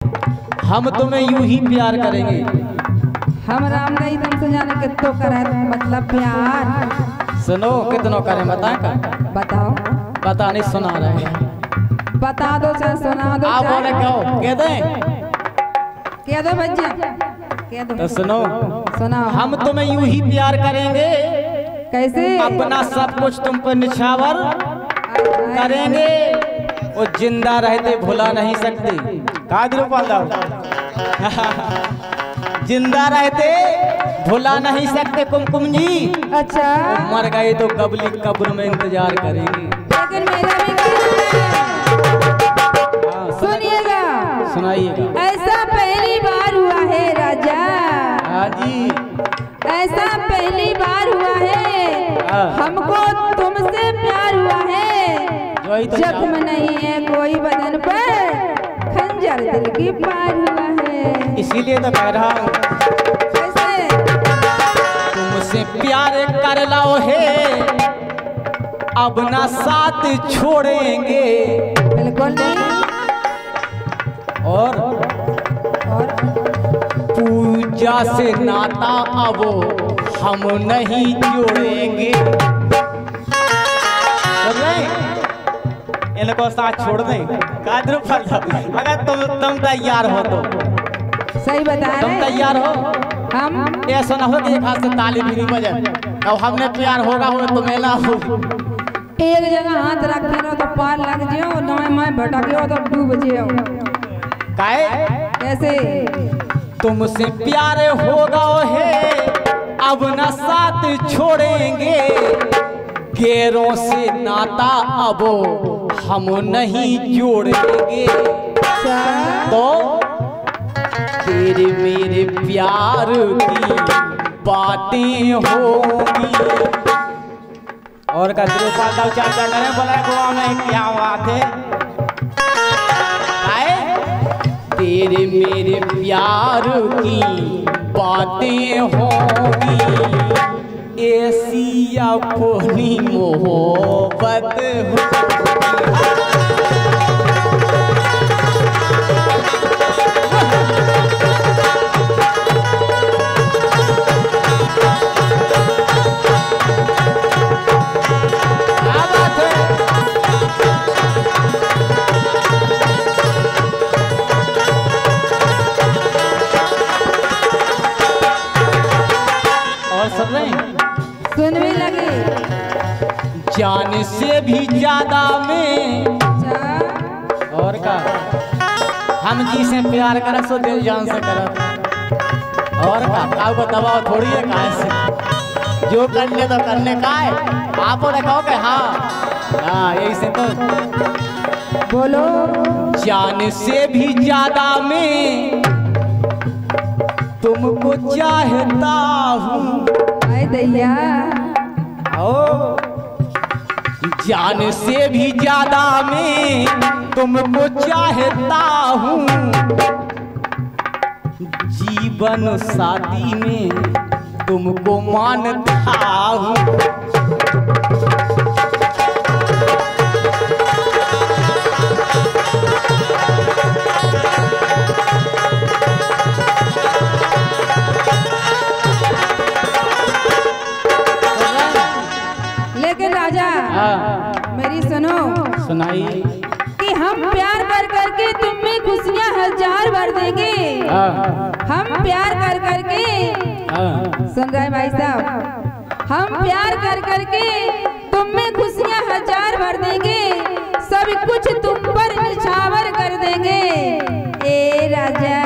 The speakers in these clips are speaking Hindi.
हम तुम्हें यूं ही प्यार करेंगे। हम राम नहीं तुमसे जाने कितो करे मतलब प्यार। सुनो कितनों करें बताएं का? बताओ। पता नहीं सुना रहे हैं। बता दो चाहे सुना दो। आप बोले कहो कह दें? कह दो भैया कह दो। तो सुनो सुनाओ। हम तुम्हें यूं ही प्यार करेंगे। कैसे? अपना सब कुछ तुम पर निछावर करेंगे और जिंदा रहते भुला नहीं सकते। जिंदा रहते भुला नहीं सकते कुमकुम जी। अच्छा। मर गए तो कबली कब्र में इंतजार करेंगे। लेकिन मेरा भी सुनिएगा। सुनाइएगा। ऐसा पहली बार हुआ है राजा। हाँ जी। ऐसा पहली बार हुआ है हमको तुमसे प्यार हुआ है। तो जख्म नहीं है कोई बदन पर, खंजर दिल की पार हुआ है। इसीलिए तो कह रहा हूँ तुमसे प्यार कर लो है अब ना साथ छोड़ेंगे। बिल्कुल नहीं। और पूजा से नाता अब हम नहीं जोड़ेंगे। इनको साथ छोड़ दें कादरू फल। अगर तुम तैयार हो तो सही बता रहे। तुम तैयार हो? हम ऐसा ना हो कि एक हाथ से ताली भी नहीं बजे और हमने प्यार होगा हो तुम्हें ना हो। एक जगह हाथ रखे रहो तो पार लग जियो, न मैं भटक गयो तो डूब जियो। काहे? कैसे? तुमसे प्यार होगा है अब न साथ छोड़ेंगे। गैरों से नाता अब हम नहीं जोड़ेंगे। तो तेरे मेरे प्यार की बातें होंगी। और का चर्चा करें बोला गोवा में क्या बात है? तेरे मेरे प्यार की बातें होंगी। ऐसी अपनी मोहब्बत सुन भी लगी। जान से भी ज्यादा में और का हम जी से प्यार कर सो दिल जान से कर। और का आपको दबाव थोड़ी है कहाँ से जो करने तो करने का है। आप कहोगे हाँ यही से तो बोलो। जान से भी ज्यादा में तुमको चाहता हूँ। दैया ओ जान से भी ज्यादा में तुमको चाहता हूँ। जीवन साथी में तुमको मानता हूँ। लेकिन राजा मेरी सुनो। सुनाई कि हम प्यार कर करके तुम में खुशियाँ हजार भर देंगे। हम प्यार कर करके सुन रहे भाई साहब, हम प्यार कर करके तुम में खुशियाँ हजार भर देंगे। सब कुछ तुम पर निछावर कर देंगे। ए राजा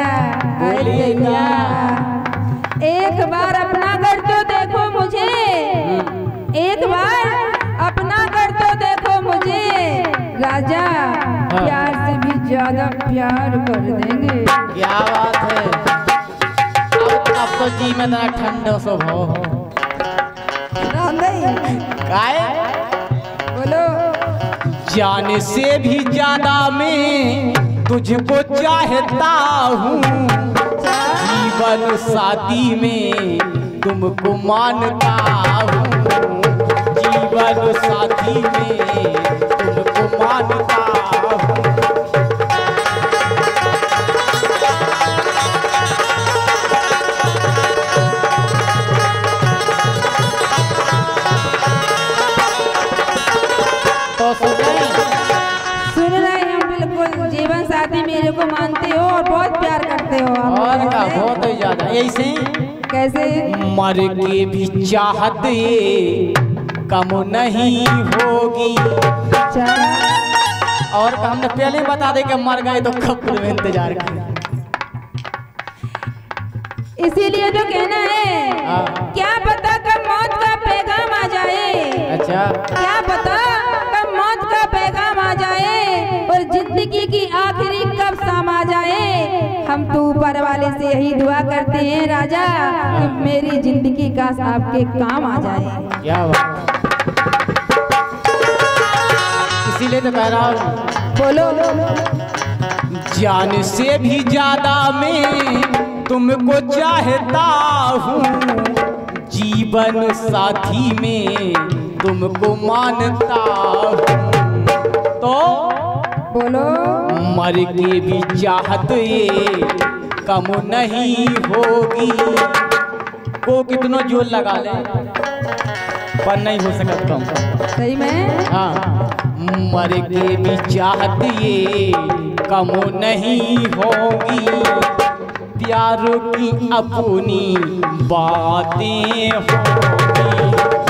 एक बार अपना कर तो देखो मुझे। एक बार अपना कर तो देखो मुझे। राजा प्यार से भी ज्यादा प्यार कर देंगे। क्या बात है? अब तो जी में ना ठंडा स्वभाव हो। बोलो। जान से भी ज्यादा मैं तुझको चाहता हूँ। जीवन साथी में तुमको मानता हूँ। जीवन साथी में तुमको मानता हूँ। मानते हो और बहुत प्यार करते हो आप। और का बहुत ही ज्यादा। ऐसे कैसे? मर के भी चाहत ये कम नहीं होगी। अच्छा। और का हमने पहले ही बता दे कि मर गए तो कब में इंतजार करें। इसीलिए तो कहना है क्या पता कब मौत का पैगाम आ जाए। अच्छा। क्या पता कब मौत का पैगाम आ जाए और जिंदगी की आखिरी कब शाम आ जाए। हम तो ऊपर वाले से यही दुआ करते हैं राजा कि मेरी जिंदगी का आपके काम आ जाए। क्या बात। इसीलिए तो कह रहा हूँ। बोलो। जान से भी ज्यादा मैं तुमको चाहता हूँ, जीवन साथी में तुमको मानता हूँ। तो बोलो। मर के भी चाहत ये कम नहीं होगी। को कितनो जोर लगा ले पर नहीं हो सकता कम। सही में। हाँ। मर के भी चाहत ये कम नहीं होगी। प्यार की अपनी बातें होगी।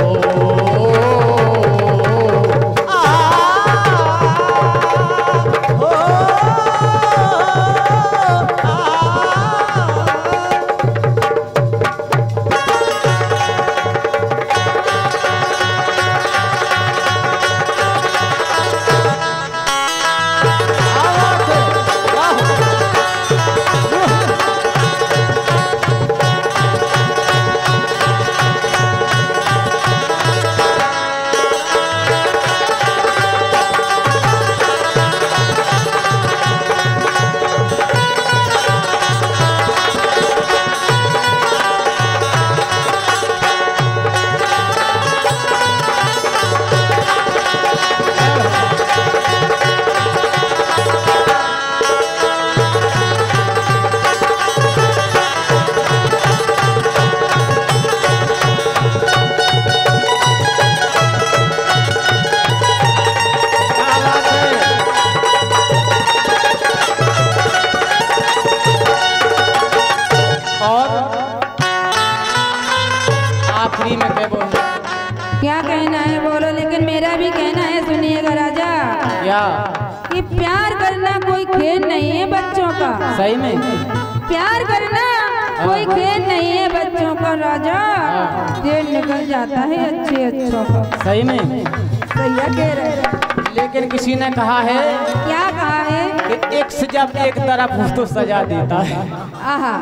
क्या कहना है बोलो, लेकिन मेरा भी कहना है सुनिएगा राजा। क्या? कि प्यार करना कोई खेल नहीं है बच्चों का। सही में प्यार करना कोई खेल नहीं है बच्चों का राजा। दिन निकल जाता है अच्छे अच्छों का। सही में सही कह रहे। लेकिन किसी ने कहा है, क्या कहा है? कि एक से जब एक तरफ हो तो सजा देता है। आहा।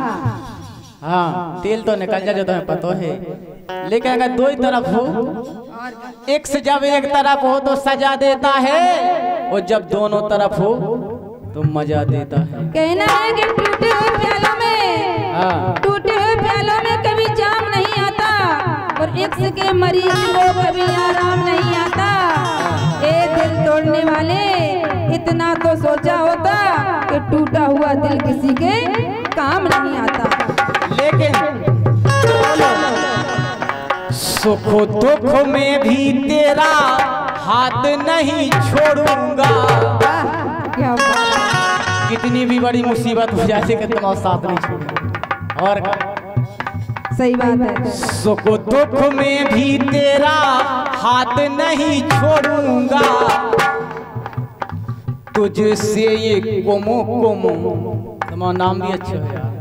हाँ, तेल तो निकल जाए जो तुम्हें पता है, लेकिन अगर दो ही तरफ हो, एक से जब एक तरफ हो तो सजा देता है, और जब दोनों तरफ हो तो मजा देता है। कहना है कि टूटे हुए प्यालों में, टूटे हुए प्यालों में कभी जाम नहीं आता, और एक्स के मरीज को कभी आराम नहीं आता। ए दिल तोड़ने वाले, इतना तो सोचा होता कि टूटा हुआ दिल किसी के काम नहीं आता। लेकिन सुख दुख में भी तेरा हाथ नहीं छोड़ूंगा। क्या कितनी भी बड़ी मुसीबत हो जाए कि तुम साथ नहीं छोड़ूंगा। और सही बात है। सुख दुख में भी तेरा हाथ नहीं छोड़ूंगा। तुझसे ये कोमो कोमो, तुम्हारा नाम भी अच्छा है यार,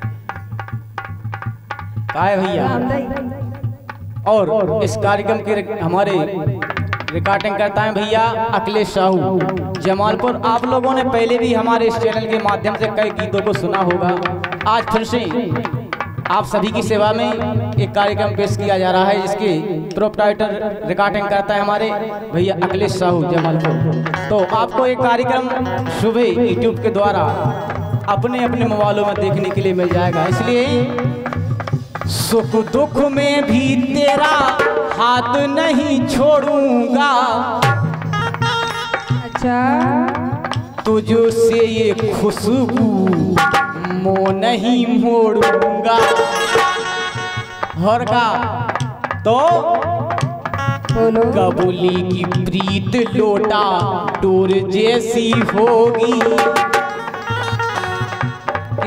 काय भैया। और इस कार्यक्रम के हमारे रिकॉर्डिंग करता है भैया अखिलेश साहू जमालपुर। आप लोगों ने पहले भी हमारे इस चैनल के माध्यम से कई गीतों को सुना होगा। आज फिर से आप सभी की सेवा में एक कार्यक्रम पेश किया जा रहा है, जिसके प्रोप्राइटर रिकॉर्डिंग करता है हमारे भैया अखिलेश साहू जमालपुर। तो आपको एक कार्यक्रम सुबह यूट्यूब के द्वारा अपने अपने मोबाइलों में देखने के लिए मिल जाएगा। इसलिए सुख दुख में भी तेरा हाथ नहीं छोड़ूंगा। अच्छा। तुझसे ये खुशबू मुँह नहीं मोड़ूंगा। और का तो बोलो। कबूली की प्रीत लोटा टूर जैसी होगी।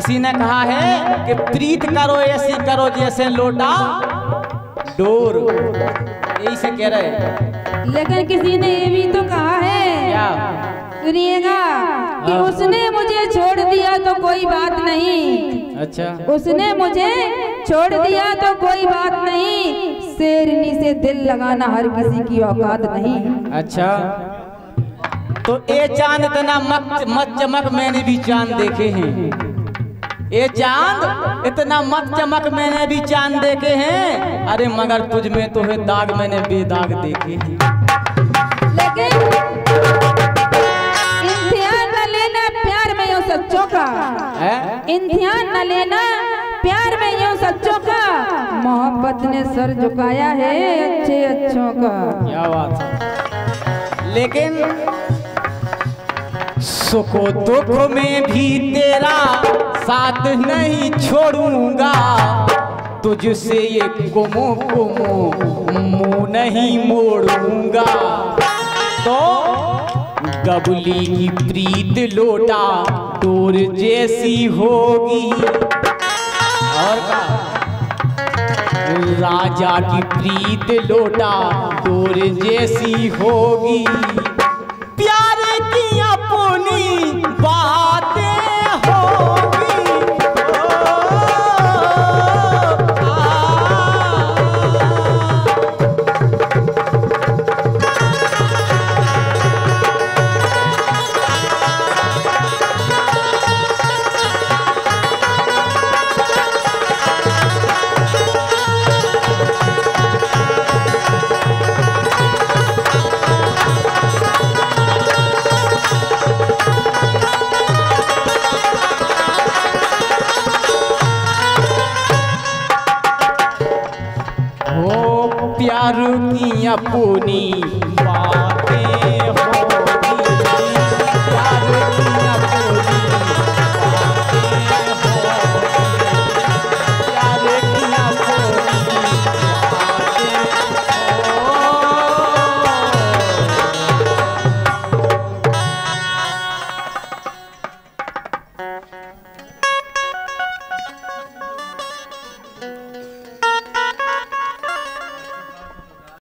किसी ने कहा है कि प्रीत करो ऐसी करो जैसे लोटा डोर, यही से कह रहे हैं। लेकिन किसी ने ये भी तो कहा है, क्या? सुनिएगा कि उसने मुझे छोड़ दिया तो कोई बात नहीं। अच्छा, उसने मुझे छोड़ दिया तो कोई बात नहीं, शेरनी से दिल लगाना हर किसी की औकात नहीं। अच्छा, तो ये चांद इतना मत चमक मैंने भी चांद देखे हैं। ये चांद इतना मत चमक मैंने भी चांद देखे हैं। अरे मगर तुझ में तो है दाग मैंने बेदाग देखे हैं। लेकिन इम्तिहान न लेना प्यार में यूं सच्चों का, इम्तिहान न लेना प्यार में यूं सच्चों का, मोहब्बत ने सर झुकाया है अच्छे अच्छों का। क्या बात है। लेकिन सुख दुख में भी तेरा साथ नहीं छोड़ूंगा, तुझसे ये कुमो मुंह नहीं मोड़ूंगा। तो गबली की प्रीत लोटा टोर जैसी होगी, और का राजा की प्रीत लोटा टोर जैसी होगी। प्यार की अपनी बातें होगी। प्यार की अपनी